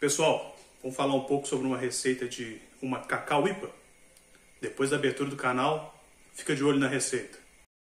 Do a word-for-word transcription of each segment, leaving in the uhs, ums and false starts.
Pessoal, vamos falar um pouco sobre uma receita de uma Cacau I P A. Depois da abertura do canal, fica de olho na receita.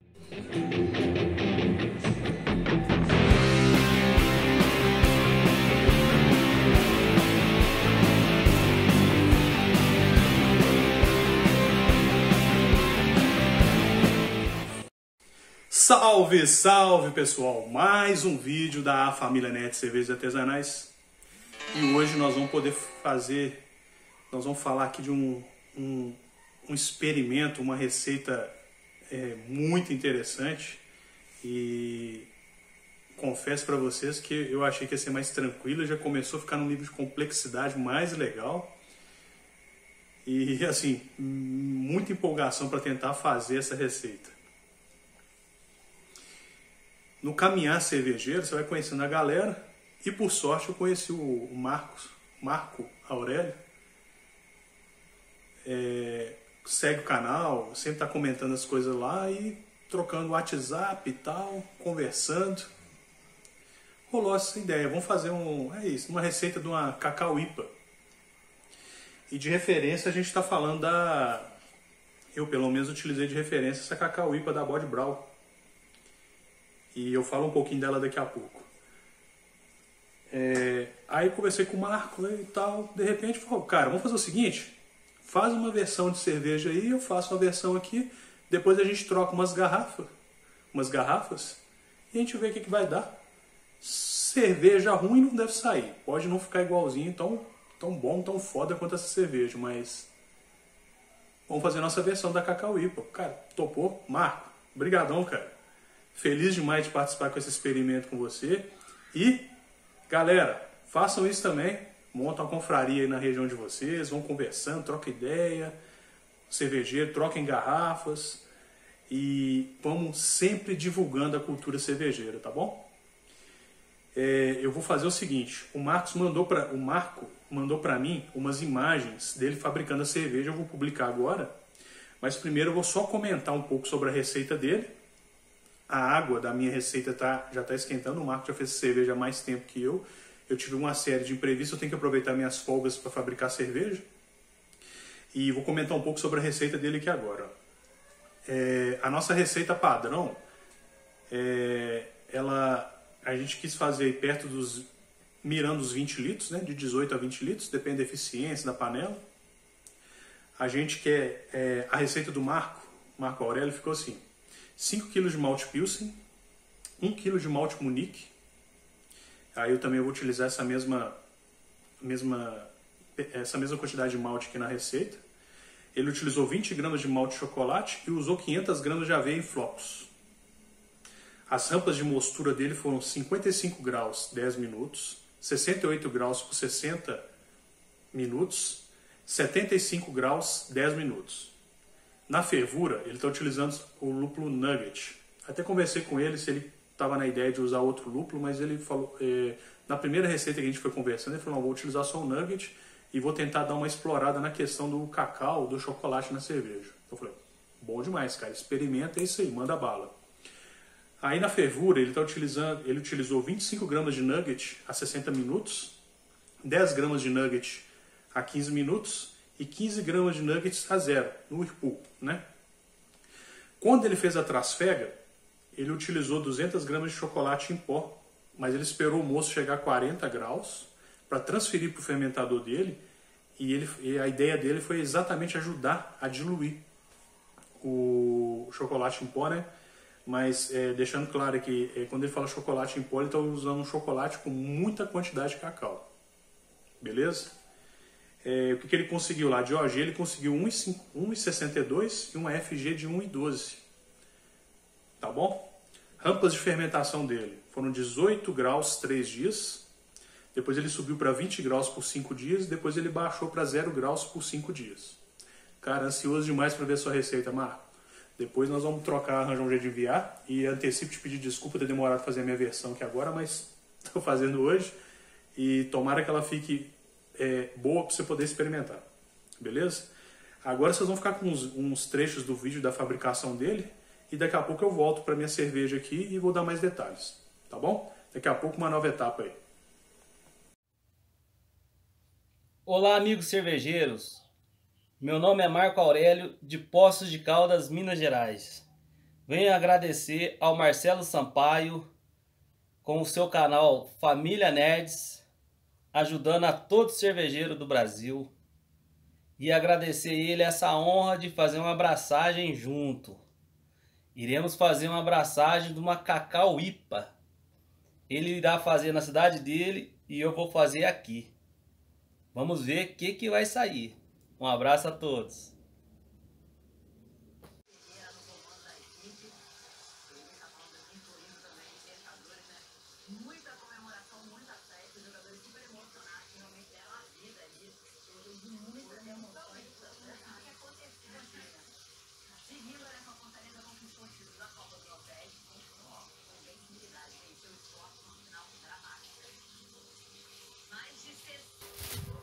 Salve, salve pessoal! Mais um vídeo da Família Net Cervejas Artesanais. E hoje nós vamos poder fazer, nós vamos falar aqui de um, um, um experimento, uma receita é, muito interessante. E confesso para vocês que eu achei que ia ser mais tranquilo, já começou a ficar num nível de complexidade mais legal. E assim, muita empolgação para tentar fazer essa receita. No caminhar cervejeiro, você vai conhecendo a galera. E por sorte eu conheci o Marcos, Marco Aurélio. É, segue o canal, sempre está comentando as coisas lá e trocando WhatsApp e tal, conversando. Rolou essa ideia, vamos fazer um, é isso, uma receita de uma Cacau I P A. E de referência a gente está falando da... Eu pelo menos utilizei de referência essa Cacau I P A da Bode Brau. E eu falo um pouquinho dela daqui a pouco. É, aí conversei com o Marco, né, e tal. De repente falou, cara, vamos fazer o seguinte. Faz uma versão de cerveja aí, eu faço uma versão aqui. Depois a gente troca umas garrafas. Umas garrafas. E a gente vê o que, que vai dar. Cerveja ruim não deve sair. Pode não ficar igualzinho, tão, tão bom, tão foda quanto essa cerveja. Mas vamos fazer a nossa versão da Cacau I P A. Cara, topou? Marco, brigadão, cara. Feliz demais de participar com esse experimento com você. E, galera, façam isso também. Montam uma confraria aí na região de vocês. Vão conversando, troca ideia. Cervejeiro, troquem garrafas. E vamos sempre divulgando a cultura cervejeira, tá bom? É, eu vou fazer o seguinte. O, Marcos mandou pra, o Marco mandou para mim umas imagens dele fabricando a cerveja. Eu vou publicar agora. Mas primeiro eu vou só comentar um pouco sobre a receita dele. A água da minha receita tá, já está esquentando. O Marco já fez cerveja há mais tempo que eu. Eu tive uma série de imprevistos. Eu tenho que aproveitar minhas folgas para fabricar cerveja. E vou comentar um pouco sobre a receita dele aqui agora. É, a nossa receita padrão, é, ela, a gente quis fazer perto dos... mirando os vinte litros, né, de dezoito a vinte litros. Depende da eficiência da panela. A gente quer... É, a receita do Marco, Marco Aurélio, ficou assim. cinco quilos de malte Pilsen, um quilo de malte Munique. Aí eu também vou utilizar essa mesma, mesma, essa mesma quantidade de malte aqui na receita. Ele utilizou vinte gramas de malte de chocolate e usou quinhentas gramas de aveia em flocos. As rampas de mostura dele foram cinquenta e cinco graus, dez minutos, sessenta e oito graus por sessenta minutos, setenta e cinco graus, dez minutos. Na fervura, ele está utilizando o lúpulo Nugget. Até conversei com ele se ele estava na ideia de usar outro lúpulo, mas ele falou... Eh, na primeira receita que a gente foi conversando, ele falou, não, vou utilizar só o Nugget e vou tentar dar uma explorada na questão do cacau, do chocolate na cerveja. Então eu falei, bom demais, cara, experimenta, é isso aí, manda bala. Aí na fervura, ele, tá utilizando, ele utilizou vinte e cinco gramas de Nugget a sessenta minutos, dez gramas de Nugget a quinze minutos... e quinze gramas de nuggets a zero, no Whirlpool, né? Quando ele fez a trasfega, ele utilizou duzentas gramas de chocolate em pó, mas ele esperou o moço chegar a quarenta graus para transferir para o fermentador dele, e, ele, e a ideia dele foi exatamente ajudar a diluir o chocolate em pó, né? Mas é, deixando claro que é, quando ele fala chocolate em pó, ele está usando um chocolate com muita quantidade de cacau. Beleza? É, o que, que ele conseguiu lá? De O G ele conseguiu um vírgula sessenta e dois e uma F G de um vírgula doze. Tá bom? Rampas de fermentação dele foram dezoito graus três dias. Depois ele subiu para vinte graus por cinco dias. Depois ele baixou para zero graus por cinco dias. Cara, ansioso demais para ver sua receita, Marco. Depois nós vamos trocar, arranjar um jeito de enviar. E antecipo te pedir desculpa ter demorado a fazer a minha versão aqui agora, mas estou fazendo hoje. E tomara que ela fique... É, boa para você poder experimentar, beleza? Agora vocês vão ficar com uns, uns trechos do vídeo da fabricação dele e daqui a pouco eu volto para minha cerveja aqui e vou dar mais detalhes, tá bom? Daqui a pouco uma nova etapa aí. Olá, amigos cervejeiros. Meu nome é Marco Aurélio, de Poços de Caldas, Minas Gerais. Venho agradecer ao Marcelo Sampaio com o seu canal Família Nerds, ajudando a todo cervejeiro do Brasil. E agradecer ele essa honra de fazer uma abraçagem junto. Iremos fazer uma abraçagem de uma Cacau I P A. Ele irá fazer na cidade dele e eu vou fazer aqui. Vamos ver o que, que vai sair. Um abraço a todos. Muita comemoração, muita festa, os jogadores super emocionados, que realmente deram a vida ali. Teve muitas emoções. O que aconteceu aqui? Seguindo essa Fortaleza conquistou o título da Copa do Nordeste, com vencibilidade, venceu o Sport no final dramática. Mais de sessenta.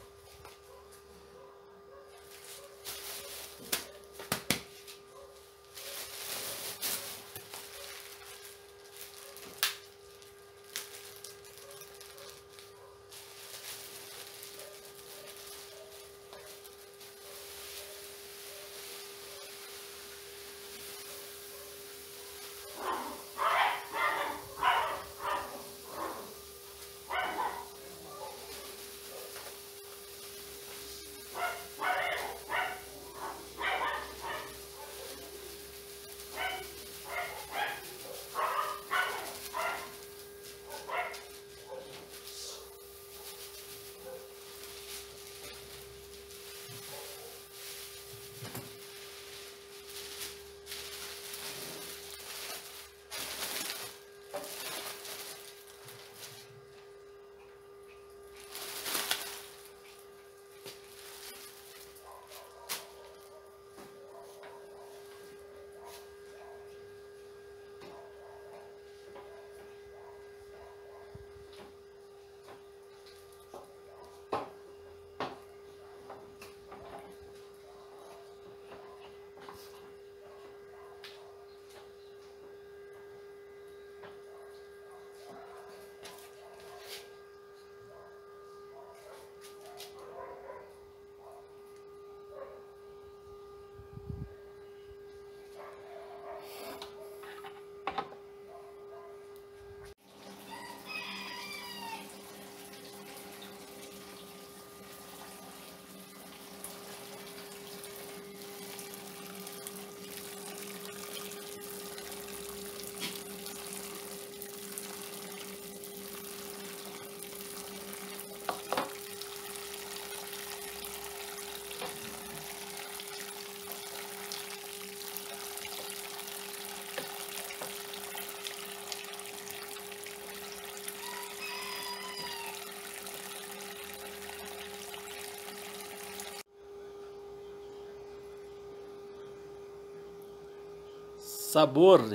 Sabor.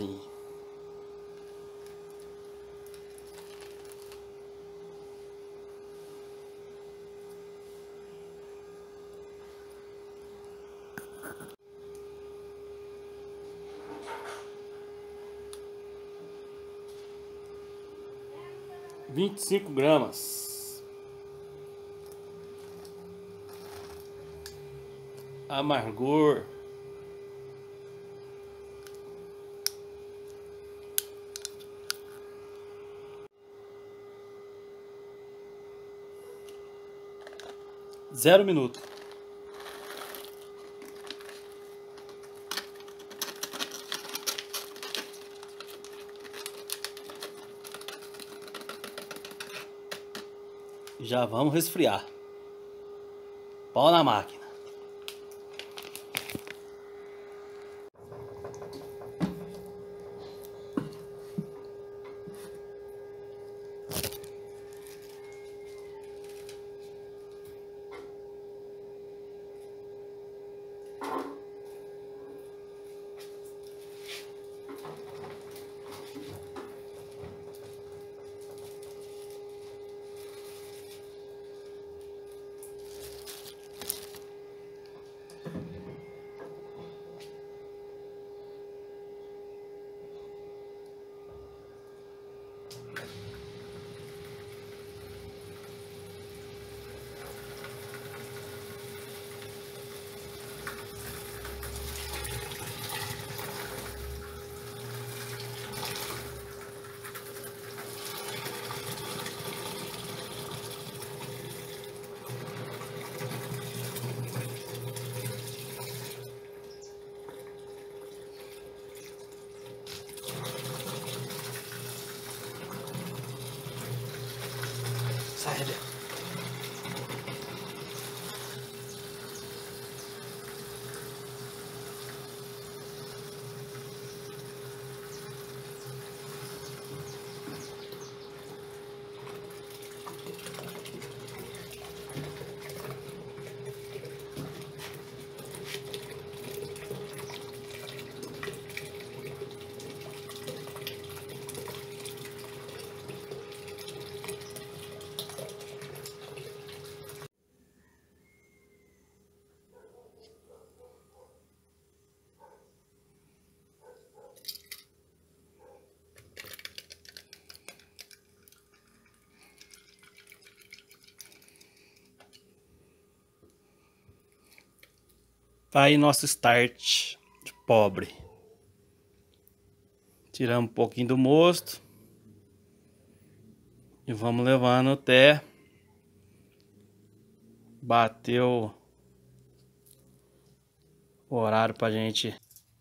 vinte e cinco gramas. Amargor. Zero minuto. Já vamos resfriar. Pau na máquina. Tá aí nosso start de pobre. Tiramos um pouquinho do mosto. E vamos levando até bater o horário pra gente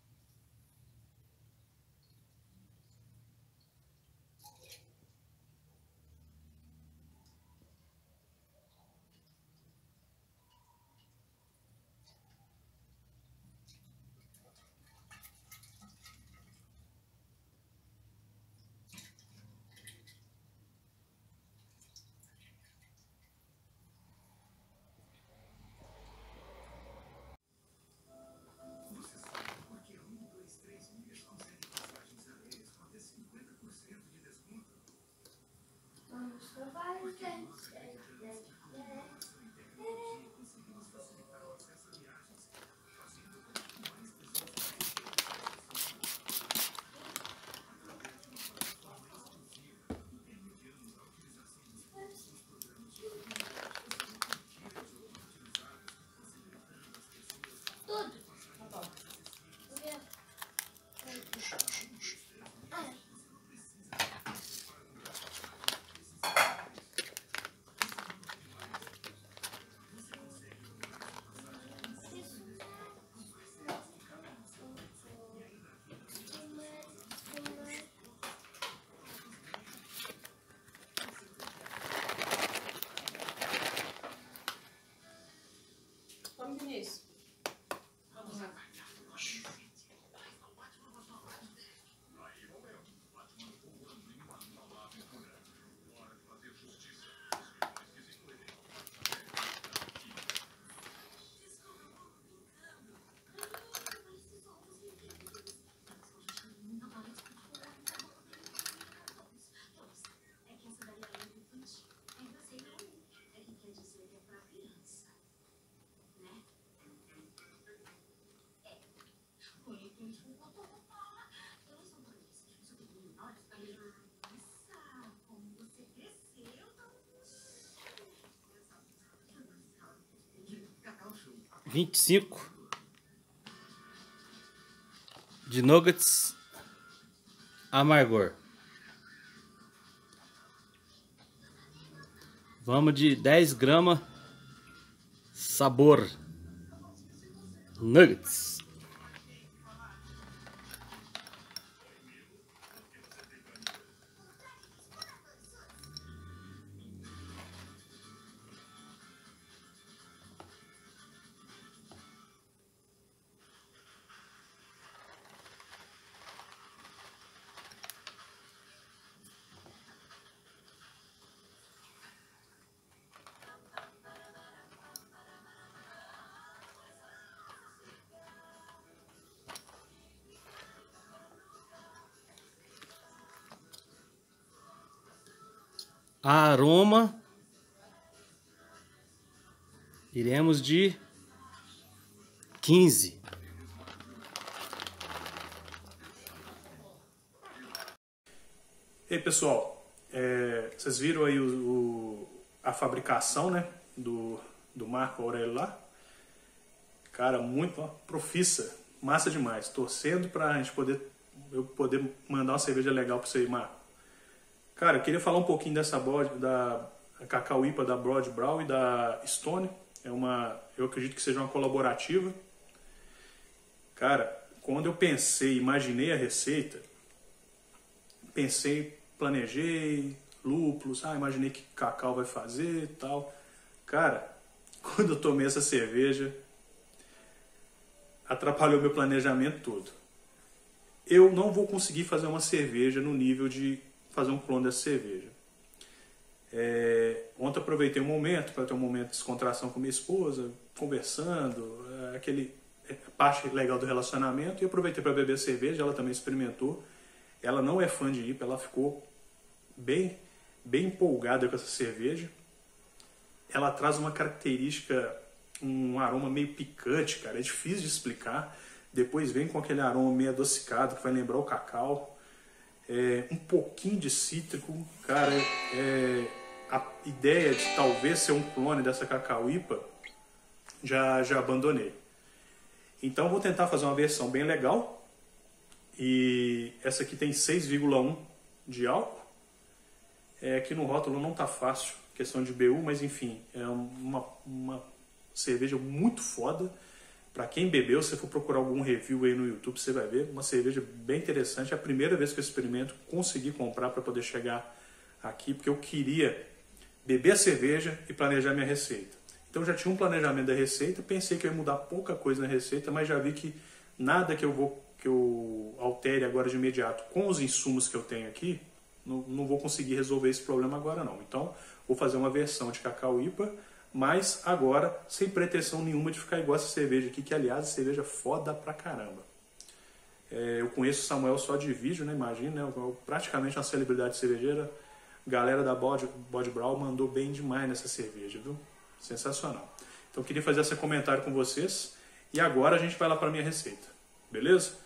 vinte e cinco de nuggets amargor. Vamos de dez gramas sabor nuggets. Aroma, iremos de quinze. E aí, pessoal, é, vocês viram aí o, o, a fabricação, né, do, do Marco Aurélio lá? Cara, muito ó, profissa, massa demais. Torcendo pra gente poder, eu poder mandar uma cerveja legal pra você aí, Marco. Cara, eu queria falar um pouquinho dessa bod, da Cacau I P A da Broad Brow e da Stone. É uma, eu acredito que seja uma colaborativa. Cara, quando eu pensei, imaginei a receita, pensei, planejei, lúpulos, ah, imaginei que Cacau vai fazer e tal. Cara, quando eu tomei essa cerveja, atrapalhou meu planejamento todo. Eu não vou conseguir fazer uma cerveja no nível de fazer um clone dessa cerveja. É, ontem aproveitei um momento para ter um momento de descontração com minha esposa, conversando, é, aquele é, parte legal do relacionamento, e aproveitei para beber cerveja. Ela também experimentou. Ela não é fã de I P A, ela ficou bem, bem empolgada com essa cerveja. Ela traz uma característica, um aroma meio picante, cara, é difícil de explicar. Depois vem com aquele aroma meio adocicado que vai lembrar o cacau. É, um pouquinho de cítrico, cara, é, a ideia de talvez ser um clone dessa Cacau I P A já, já abandonei. Então vou tentar fazer uma versão bem legal. E essa aqui tem seis vírgula um de álcool. É, aqui no rótulo não tá fácil, questão de B U, mas enfim, é uma, uma cerveja muito foda. Para quem bebeu, se for procurar algum review aí no YouTube, você vai ver. Uma cerveja bem interessante. É a primeira vez que eu experimento, consegui comprar para poder chegar aqui, porque eu queria beber a cerveja e planejar minha receita. Então eu já tinha um planejamento da receita, pensei que eu ia mudar pouca coisa na receita, mas já vi que nada que eu vou que eu altere agora de imediato com os insumos que eu tenho aqui, não, não vou conseguir resolver esse problema agora não. Então vou fazer uma versão de cacau I P A, mas agora sem pretensão nenhuma de ficar igual essa cerveja aqui, que aliás é cerveja foda pra caramba. É, eu conheço o Samuel só de vídeo, né? Imagina, né? Eu, praticamente uma celebridade cervejeira. A galera da Bode, Bode Brau mandou bem demais nessa cerveja, viu? Sensacional. Então eu queria fazer esse comentário com vocês e agora a gente vai lá para minha receita, beleza?